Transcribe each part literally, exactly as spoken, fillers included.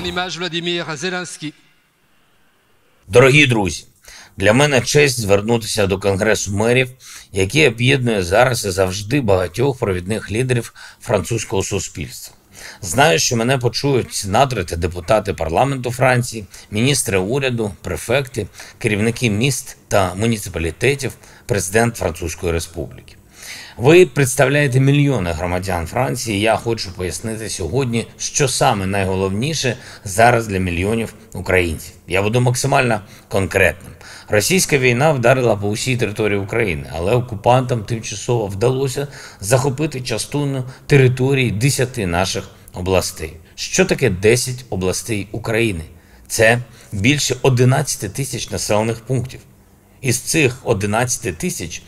En image Владимир Зеленський. Дорогі друзі, для мене честь звернутися до Конгресу мерів, який об'єднує зараз і завжди багатьох провідних лідерів французького суспільства. Знаю, що мене почують сенатори та депутати парламенту Франції, міністри уряду, префекти, керівники міст та муніципалітетів, президент Французької Республіки. Ви представляєте мільйони громадян Франції, і я хочу пояснити сьогодні, що саме найголовніше зараз для мільйонів українців. Я буду максимально конкретним. Російська війна вдарила по усій території України, але окупантам тимчасово вдалося захопити частину території десяти наших областей. Що таке десять областей України? Це більше одинадцяти тисяч населених пунктів. Із цих одинадцяти тисяч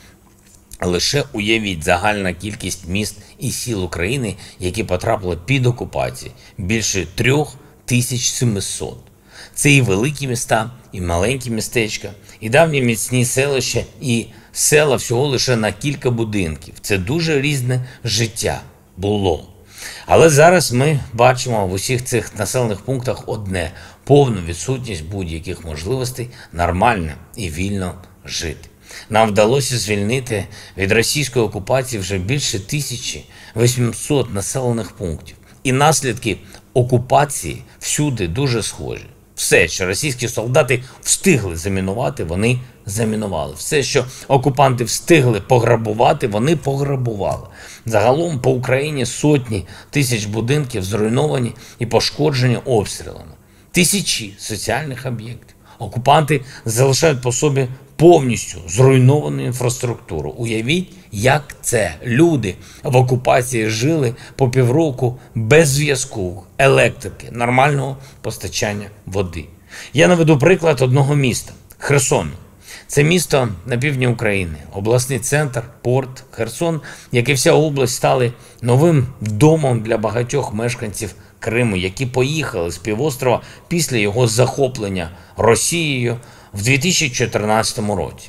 лише уявіть загальна кількість міст і сіл України, які потрапили під окупацію, більше трьох тисяч сімсот. Це і великі міста, і маленькі містечка, і давні міцні селища, і села всього лише на кілька будинків. Це дуже різне життя було. Але зараз ми бачимо в усіх цих населених пунктах одне – повну відсутність будь-яких можливостей нормально і вільно жити. Нам вдалося звільнити від російської окупації вже більше тисячі вісімсот населених пунктів. І наслідки окупації всюди дуже схожі. Все, що російські солдати встигли замінувати, вони замінували. Все, що окупанти встигли пограбувати, вони пограбували. Загалом по Україні сотні тисяч будинків зруйновані і пошкоджені обстрілами. Тисячі соціальних об'єктів. Окупанти залишають по собі повністю зруйновану інфраструктуру. Уявіть, як це. Люди в окупації жили по півроку без зв'язку, електрики, нормального постачання води. Я наведу приклад одного міста – Херсону. Це місто на півдні України, обласний центр, порт, Херсон, як і вся область, стали новим домом для багатьох мешканців Криму, які поїхали з півострова після його захоплення Росією в дві тисячі чотирнадцятому році.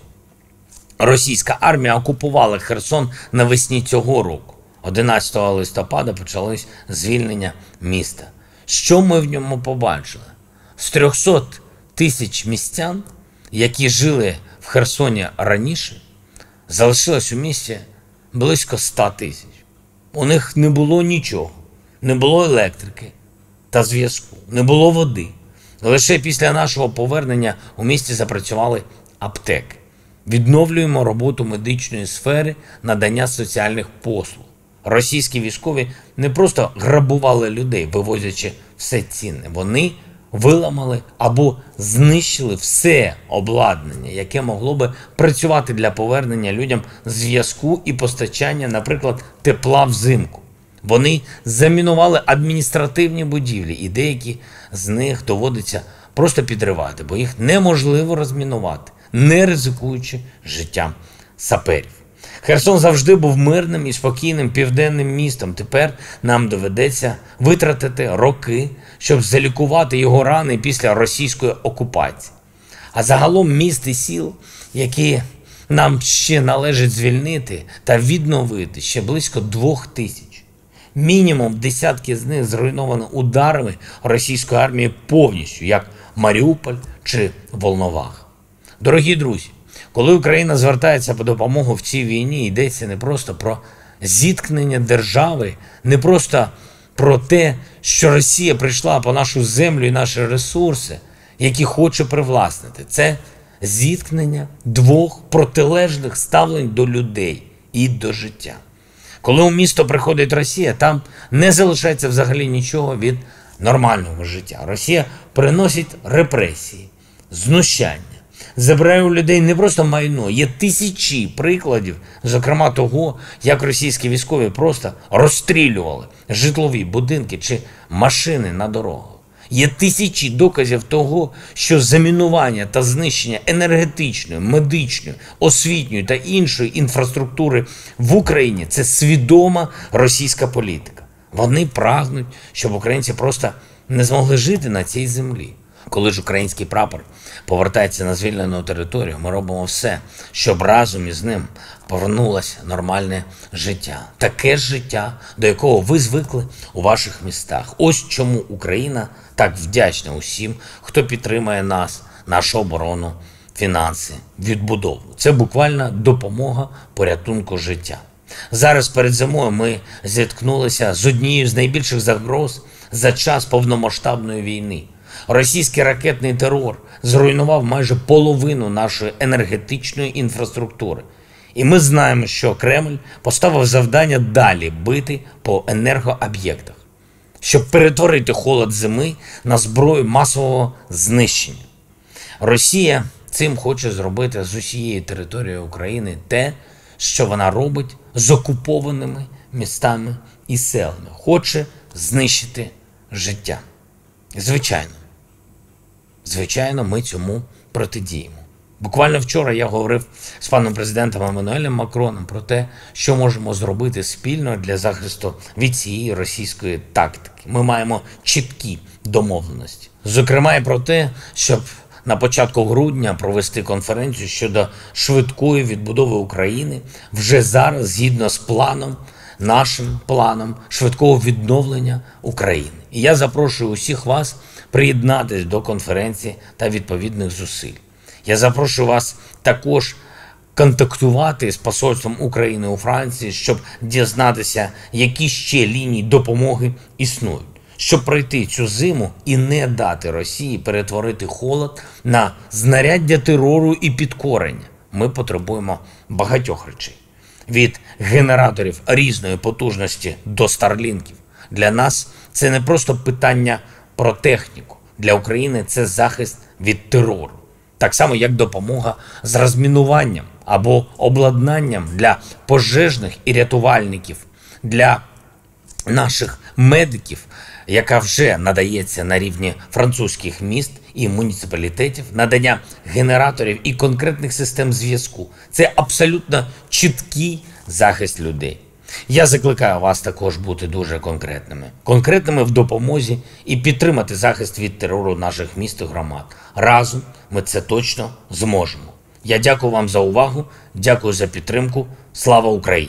Російська армія окупувала Херсон навесні цього року. одинадцятого листопада почалось звільнення міста. Що ми в ньому побачили? З трьохсот тисяч містян, які жили в Херсоні раніше, залишилось у місті близько ста тисяч. У них не було нічого. Не було електрики та зв'язку, не було води. Лише після нашого повернення у місті запрацювали аптеки. Відновлюємо роботу медичної сфери, надання соціальних послуг. Російські військові не просто грабували людей, вивозячи все цінне. Вони виламали або знищили все обладнання, яке могло би працювати для повернення людям зв'язку і постачання, наприклад, тепла взимку. Вони замінували адміністративні будівлі, і деякі з них доводиться просто підривати, бо їх неможливо розмінувати, не ризикуючи життям саперів. Херсон завжди був мирним і спокійним південним містом. Тепер нам доведеться витратити роки, щоб залікувати його рани після російської окупації. А загалом міст і сіл, які нам ще належить звільнити та відновити, ще близько двох тисяч. Мінімум десятки з них зруйновані ударами російської армії повністю, як Маріуполь чи Волновах. Дорогі друзі, коли Україна звертається по допомогу в цій війні, йдеться не просто про зіткнення держави, не просто про те, що Росія прийшла по нашу землю і наші ресурси, які хоче привласнити. Це зіткнення двох протилежних ставлень до людей і до життя. Коли у місто приходить Росія, там не залишається взагалі нічого від нормального життя. Росія приносить репресії, знущання, забирає у людей не просто майно, є тисячі прикладів, зокрема того, як російські військові просто розстрілювали житлові будинки чи машини на дорогах. Є тисячі доказів того, що замінування та знищення енергетичної, медичної, освітньої та іншої інфраструктури в Україні – це свідома російська політика. Вони прагнуть, щоб українці просто не змогли жити на цій землі. Коли ж український прапор повертається на звільнену територію, ми робимо все, щоб разом із ним повернулося нормальне життя. Таке ж життя, до якого ви звикли у ваших містах. Ось чому Україна так вдячна усім, хто підтримує нас, нашу оборону, фінанси, відбудову. Це буквально допомога порятунку життя. Зараз перед зимою ми зіткнулися з однією з найбільших загроз за час повномасштабної війни. Російський ракетний терор зруйнував майже половину нашої енергетичної інфраструктури. І ми знаємо, що Кремль поставив завдання далі бити по енергооб'єктах, щоб перетворити холод зими на зброю масового знищення. Росія цим хоче зробити з усієї території України те, що вона робить з окупованими містами і селами. Хоче знищити життя. Звичайно. Звичайно, ми цьому протидіємо. Буквально вчора я говорив з паном президентом Еммануелем Макроном про те, що можемо зробити спільно для захисту від цієї російської тактики. Ми маємо чіткі домовленості. Зокрема, і про те, щоб на початку грудня провести конференцію щодо швидкої відбудови України вже зараз, згідно з планом, нашим планом швидкого відновлення України. І я запрошую усіх вас приєднатися до конференції та відповідних зусиль. Я запрошую вас також контактувати з посольством України у Франції, щоб дізнатися, які ще лінії допомоги існують, щоб пройти цю зиму і не дати Росії перетворити холод на знаряддя терору і підкорення. Ми потребуємо багатьох речей. Від генераторів різної потужності до старлінків. Для нас це не просто питання про техніку. Для України це захист від терору. Так само, як допомога з розмінуванням або обладнанням для пожежних і рятувальників, для наших медиків, яка вже надається на рівні французьких міст і муніципалітетів, надання генераторів і конкретних систем зв'язку. Це абсолютно чіткий захист людей. Я закликаю вас також бути дуже конкретними. Конкретними в допомозі і підтримати захист від терору наших міст і громад. Разом ми це точно зможемо. Я дякую вам за увагу, дякую за підтримку. Слава Україні!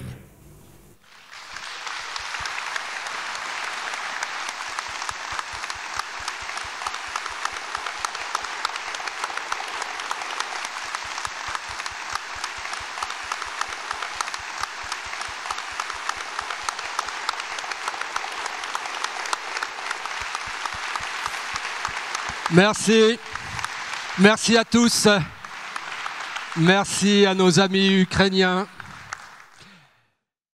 Merci. Merci à tous. Merci à nos amis ukrainiens.